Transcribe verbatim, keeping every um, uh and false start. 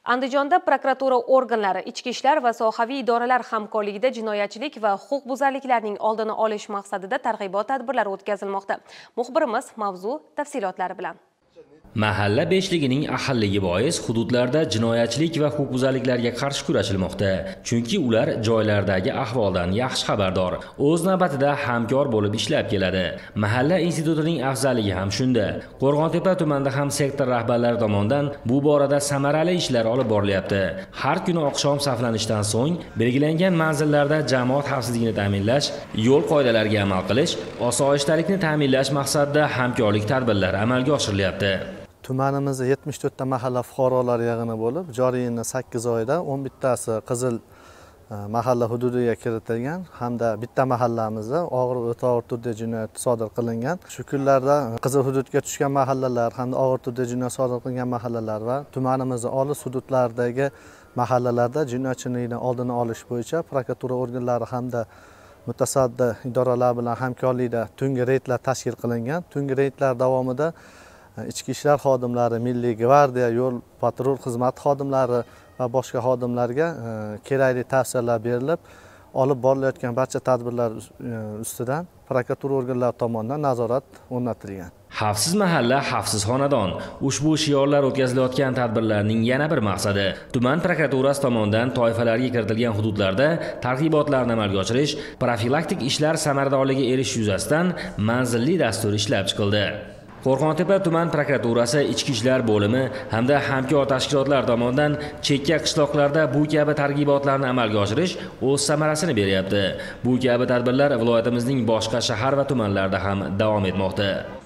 Andijonda prokuratura organlari, ichki ishlar va sohaviy idoralar hamkorligida jinoyatchilik va huquqbuzarliklarning oldini olish maqsadida targ'ibot tadbirlari o'tkazilmoqda. Muxbirimiz mavzu tafsilotlari bilan. Mahalla beshligining ahilligi bois hududlarda jinoyatchilik va huquqbuzarliklarga qarshi kurashilmoqda. Chunki ular joylardagi ahvoldan yaxshi xabardor, o'z navbatida hamkor bo'lib ishlab keladi. Mahalla institutining afzalligi ham shunda. Qo'rg'ontepa tumanida ham sektor rahbarlari tomonidan bu borada samarali ishlar olib borilyapti. Har kuni oqshom saflanishdan so'ng belgilangan manzillarda jamoat xavfsizligini ta'minlash, yo'l qoidalariga amal qilish, osoyishtalikni ta'minlash maqsadida hamkorlik tadbirlari amalga oshirilyapti. Tumanimizda yetmish to'rtta mahalla fuqarolar yig'ini bo'lib, joriy yilning sakkiz oyida o'n bittasi qizil mahalla hududiga kiritilgan hamda bitta mahallamizda og'ir o'ta og'ir turda jinoyat sodir qilingan. Shu kunlarda qizil hududga tushgan mahallalar hamda og'ir turda jinoyat sodir qilgan mahallalar va tumanimizning olis hududlaridagi mahallalarda jinoyatchilikni oldini olish bo'yicha prokuratura organlari hamda mutasaddi idoralar bilan hamkorlikda tungi reydlar tashkil qilingan. Tungi reydlar davomida ichki ishlar xodimlari, milliy gvardiya, yo'l patrul xizmati xodimlari va boshqa xodimlarga kerakli tavsiyalar berilib, olib borilayotgan barcha tadbirlar ustidan prokuratura organlari tomonidan nazorat o'rnatilgan. Xavfsiz mahalla, xavfsiz xonadon. Ushbu shiorlar o'tkazilayotgan tadbirlarning yana bir maqsadi tuman prokuraturasi tomonidan toifalarga kiritilgan hududlarda targ'ibotlarni amalga oshirish, profilaktik ishlar samaradorligiga erishish yuzasidan manzilli dastur ishlab chiqildi. Qo'rg'ontepa tuman prokuraturasi, ichki ishlar bo'limi hamda hamkor tashkilotlar tomonidan chekka qishloqlarda bu kabi targ'ibotlarni amalga oshirish o'z samarasini beryapti. Bu kabi tadbirlar viloyatimizning boshqa shahar va tumanlarida ham davom etmoqda.